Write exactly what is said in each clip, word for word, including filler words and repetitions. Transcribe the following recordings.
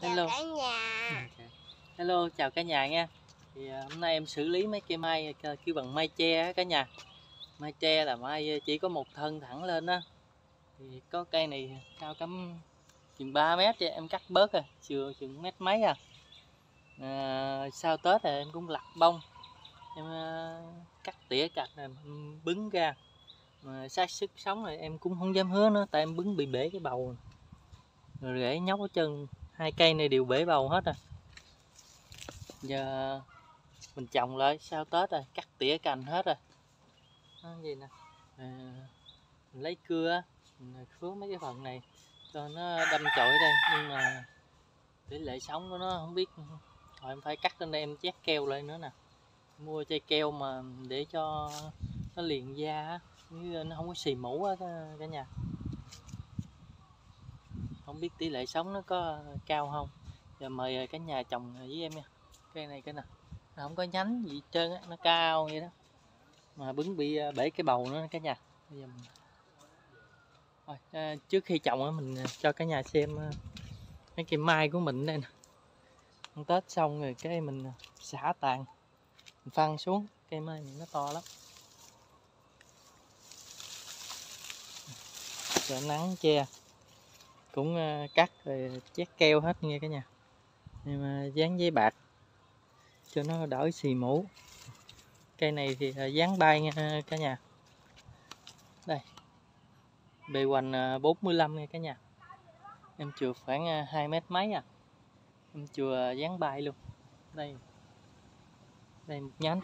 Hello cả nhà. Hello, chào cả nhà nha. Thì à, hôm nay em xử lý mấy cây mai kêu bằng mai tre á cả nhà. Mai tre là mai chỉ có một thân thẳng lên á. Thì có cây này cao cắm chừng ba mét vậy, em cắt bớt rồi, chừng chừng mét mấy à. à. Sau Tết thì em cũng lặt bông, em à, cắt tỉa cành này em bứng ra. Mà sát sức sống rồi em cũng không dám hứa nữa, tại em bứng bị bể cái bầu rồi, rễ nhóc ở chân hai cây này đều bể bầu hết rồi. Giờ mình trồng lại sau Tết rồi, cắt tỉa cành hết rồi. Đó, gì nè, à, mình lấy cưa á, mình khứa mấy cái phần này cho nó đâm chồi ở đây, nhưng mà tỷ lệ sống của nó không biết, rồi em phải cắt lên đây em chét keo lại nữa nè, mua chai keo mà để cho nó liền da á, như nó không có xì mũ á cả nhà. Không biết tỷ lệ sống nó có cao không. Giờ mời cả nhà trồng với em nha. Cây này cái nè, nó không có nhánh gì hết trơn á, nó cao vậy đó mà bứng bị bể cái bầu nữa cả nhà. Bây giờ mình... Rồi, à, trước khi trồng á mình cho cả nhà xem mấy cây mai của mình đây nè. Ăn Tết xong rồi cái mình xả tàn, mình phân xuống, cây mai mình nó to lắm. Trời nắng che cũng cắt rồi chét keo hết nha cả nhà, nhưng mà dán giấy bạc cho nó đỡ xì mũ. Cây này thì dán bay nha cả nhà. Đây, bề hoành bốn mươi lăm nha cả nhà. Em chừa khoảng hai mét mấy à. Em chừa dán bay luôn. Đây, đây một nhánh.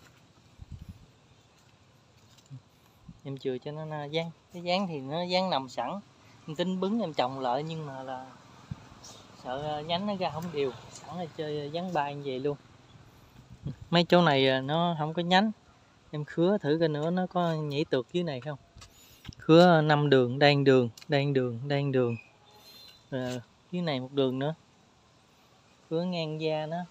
Em chừa cho nó dán, cái dán thì nó dán nằm sẵn. Em tính bứng em trồng lại nhưng mà là sợ nhánh nó ra không đều, sẵn là chơi dán bay như vậy luôn. Mấy chỗ này nó không có nhánh, em khứa thử coi nữa nó có nhảy tược dưới này không. Khứa năm đường, đan đường, đan đường, đan đường. Rồi dưới này một đường nữa. Khứa ngang da nó.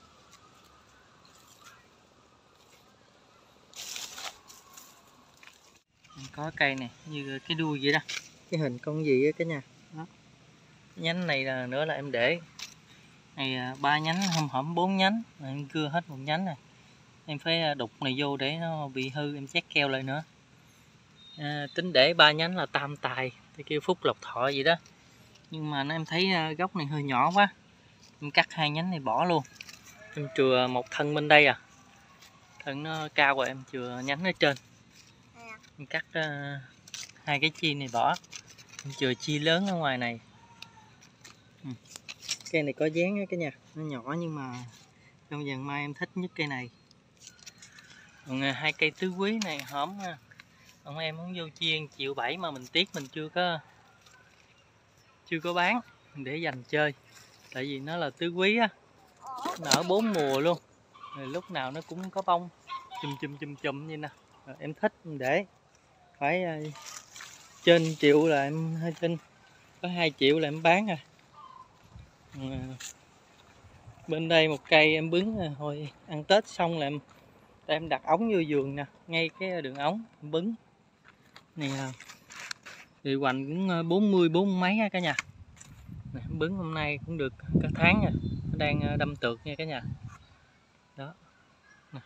Có cây này như cái đuôi vậy đó, cái hình con gì á cả nhà. Đó. Nhánh này là nữa là em để này ba nhánh, không hổm bốn nhánh, em cưa hết một nhánh này. Em phải đục này vô để nó bị hư, em chét keo lại nữa. À, tính để ba nhánh là tam tài, thì kêu phúc lộc thọ gì đó. Nhưng mà nó em thấy gốc này hơi nhỏ quá, em cắt hai nhánh này bỏ luôn. Em chừa một thân bên đây à, thân nó cao rồi em chừa nhánh ở trên. Em cắt uh, hai cái chi này bỏ, em chừa chi lớn ở ngoài này. Ừ. Cây này có dáng á cả nhà, nó nhỏ nhưng mà trong vườn mai em thích nhất cây này. Còn uh, hai cây tứ quý này hổm ha. Ông em muốn vô chiên triệu bảy mà mình tiếc mình chưa có chưa có bán để dành chơi, tại vì nó là tứ quý á, nở bốn mùa luôn, rồi lúc nào nó cũng có bông chùm chùm chùm chùm như nè. Rồi em thích để phải uh, trên triệu là em hơi tin, có hai triệu là em bán rồi. À, bên đây một cây em bứng rồi, hồi ăn Tết xong là em em đặt ống vô vườn nè, ngay cái đường ống em bứng này. Thì hoành cũng bốn mươi bốn mấy cả nhà. Nè, bứng hôm nay cũng được cả tháng rồi, nó đang đâm tược nha cả nhà. Đó. Nè.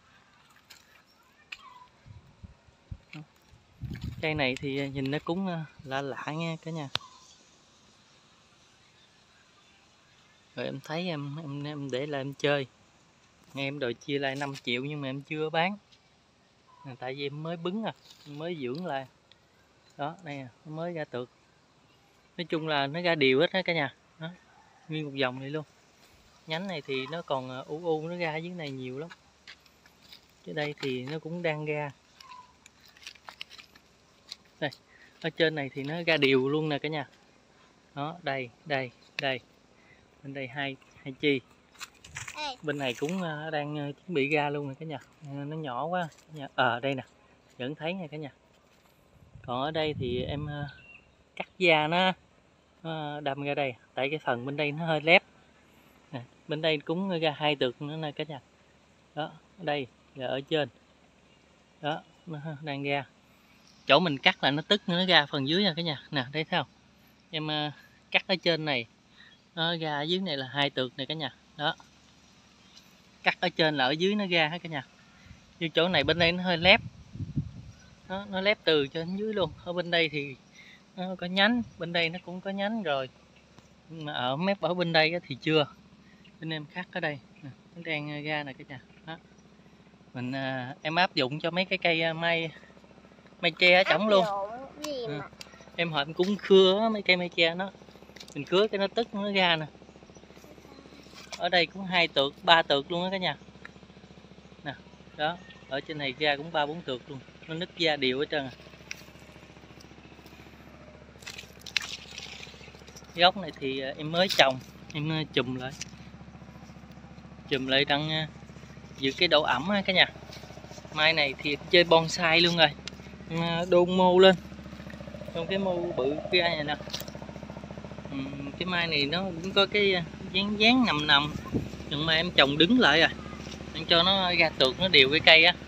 Cây này thì nhìn nó cũng lạ lạ nha cả nhà. Rồi em thấy em em em để lại em chơi. Nghe em đòi chia lại năm triệu nhưng mà em chưa bán. Nè, tại vì em mới bứng à, em mới dưỡng lại. Đó, đây nè, nó mới ra tược. Nói chung là nó ra đều hết đó cả nhà. Đó, nguyên một dòng này luôn. Nhánh này thì nó còn u u, nó ra ở dưới này nhiều lắm. Cái đây thì nó cũng đang ra. Đây, ở trên này thì nó ra đều luôn nè cả nhà. Đó, đây, đây, đây. Bên đây hai hai chi. Bên này cũng đang chuẩn bị ra luôn nè cả nhà. Nó nhỏ quá. Ờ à, đây nè, vẫn thấy nha cả nhà. Còn ở đây thì em cắt da nó, nó đâm ra đây, tại cái phần bên đây nó hơi lép. Nè, bên đây cũng ra hai tược nữa nè cả nhà. Đó, ở đây và ở trên. Đó, nó đang ra. Chỗ mình cắt là nó tức nó ra phần dưới nha cả nhà. Nè, thấy sao? Em uh, cắt ở trên này Đó, ra ở dưới này là hai tược này cả nhà. Đó, cắt ở trên là ở dưới nó ra hết cả nhà. Như chỗ này bên đây nó hơi lép. Đó, nó lép từ trên dưới luôn. Ở bên đây thì nó có nhánh, bên đây nó cũng có nhánh rồi. Nhưng mà ở mép ở bên đây thì chưa. Bên em cắt ở đây nè, nó đang ra nè cả nhà. Đó. Mình à, em áp dụng cho mấy cái cây mai mai tre ở trỏng luôn. À, em hỏi em cũng khưa mấy cây mai tre nó, mình cứa cái nó tức nó ra nè. Ở đây cũng hai tược, ba tược luôn á cả nhà. Nè, đó, ở trên này ra cũng ba bốn tược luôn, nó nứt ra đều hết trơn à. Gốc này thì em mới trồng, em chùm lại, chùm lại đang giữ cái độ ẩm á cả nhà. Mai này thì chơi bonsai luôn rồi, đôn mô lên, trong cái mô bự kia này nè. Ừ, cái mai này nó cũng có cái dáng dáng nằm nằm, nhưng mà em trồng đứng lại rồi, em cho nó ra tược nó đều cái cây á.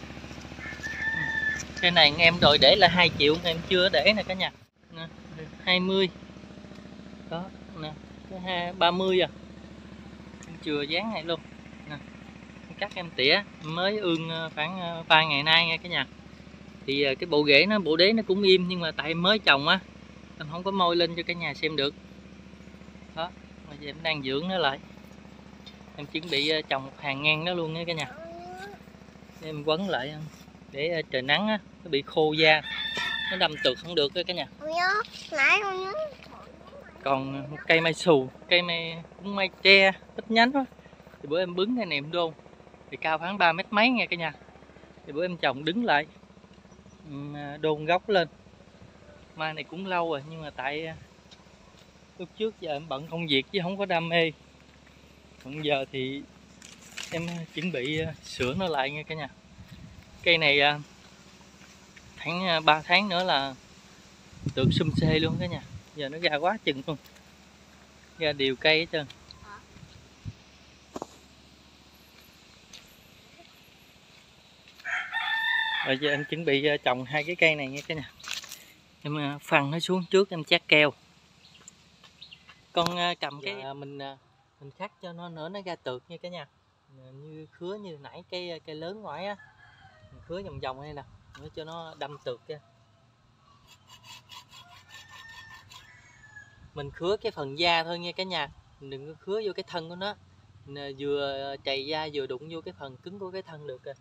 Cái này em đòi để là hai triệu, em chưa để nè cả nhà. Hai mươi đó nè, cái ba mươi à, em chưa dán này luôn nè. Cắt em tỉa mới ương khoảng ba ngày nay nha cả nhà. Thì cái bộ rễ nó, bộ đế nó cũng im, nhưng mà tại em mới trồng á, em không có môi lên cho cả nhà xem được. Đó, bây giờ em đang dưỡng nó lại, em chuẩn bị trồng một hàng ngang nó luôn nha cả nhà. Em quấn lại để trời nắng á, nó bị khô da, nó đâm tược không được đó cả nhà. Còn một cây mai xù, cây mai cũng mai tre ít nhánh đó, thì bữa em bứng cái này em đôn, thì cao khoảng ba mét mấy nha cả nhà. Thì bữa em trồng đứng lại, đôn gốc lên. Mai này cũng lâu rồi, nhưng mà tại lúc trước giờ em bận công việc chứ không có đam mê. Còn giờ thì em chuẩn bị sửa nó lại nha cả nhà. Cây này khoảng ba tháng nữa là được sum xê luôn cả nhà. Giờ nó ra quá chừng luôn, ra đều cây hết trơn. Rồi giờ em chuẩn bị trồng hai cái cây này nha cả nhà. Em phăng nó xuống trước, em chát keo. Con cầm cái dạ, mình mình khắc cho nó nữa nó ra tược nha cả nhà. Như khứa như nãy cây cây lớn ngoài á, mình khứa vòng vòng đây nè, để cho nó đâm tược ra. Mình khứa cái phần da thôi nha cả nhà, mình đừng có khứa vô cái thân của nó. Mình vừa chày da vừa đụng vô cái phần cứng của cái thân được rồi.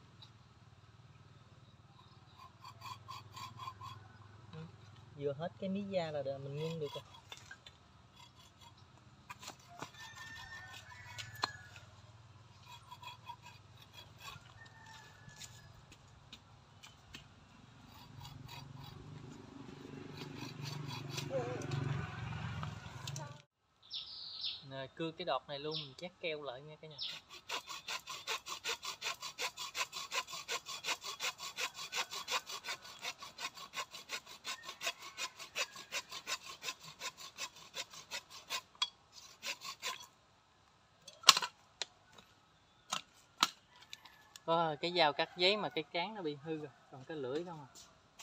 Vừa hết cái mí da là mình ngưng được rồi. Nè, cưa cái đọt này luôn, mình chát keo lại nha cả nhà. Có cái dao cắt giấy mà cái cán nó bị hư rồi, còn cái lưỡi không à.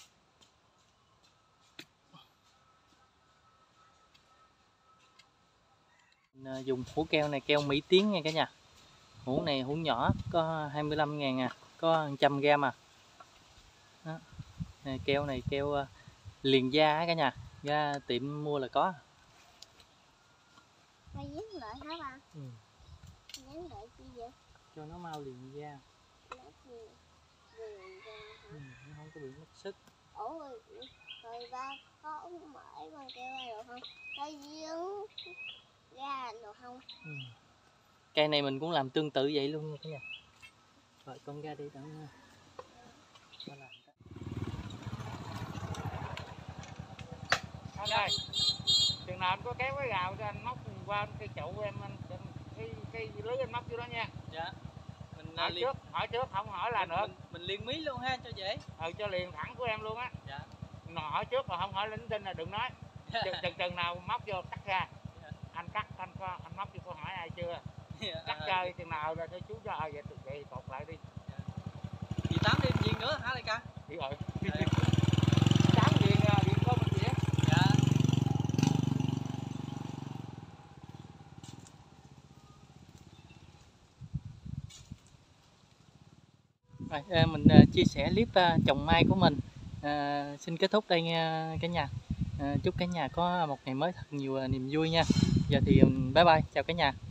Mình dùng hũ keo này, keo Mỹ Tiến nha cả nhà. Hũ này hũ nhỏ, có hai mươi lăm ngàn à, có một trăm gram à. Đó. Này, keo này keo liền da á cả nhà, ra tiệm mua là có. Mày dán lại hả ba? Ừ. Dán lại chi vậy? Cho nó mau liền da. Nó liền da hả? Ừ, nó không có bị mất sức. Ủa rồi, rồi ba có mở con keo ra được không? Nó dướng da được không? Ừ. Cây này mình cũng làm tương tự vậy luôn nha cả nhà. Rồi con ra đi đặng ba làm. Anh ơi, chừng nào anh có kéo cái gạo cho anh móc qua cây chậu em, anh cái cái lưới anh móc vô đó nha. Dạ. Mình hỏi liền... trước, hỏi trước không hỏi là mình, nữa. Mình, mình liền mí luôn ha cho dễ. Ừ, cho liền thẳng của em luôn á. Dạ. Mà hỏi trước mà không hỏi linh tinh là đừng nói. Chừng, chừng, chừng nào móc vô cắt ra. Dạ. Anh cắt anh có anh móc vô có hỏi ai chưa? Dạ. Cắt à, chơi chừng nào rồi cho chú cho ờ vậy vậy cột lại đi. Dạ. Chị tám đêm gì nữa hả lại ca? Đi rồi. Tám điện điện có mình gì á. Dạ. Rồi, à, mình à, chia sẻ clip à, trồng mai của mình à, xin kết thúc đây nha cả nhà. À, chúc cả nhà có một ngày mới thật nhiều à, niềm vui nha. Giờ thì um, bye bye, chào cả nhà.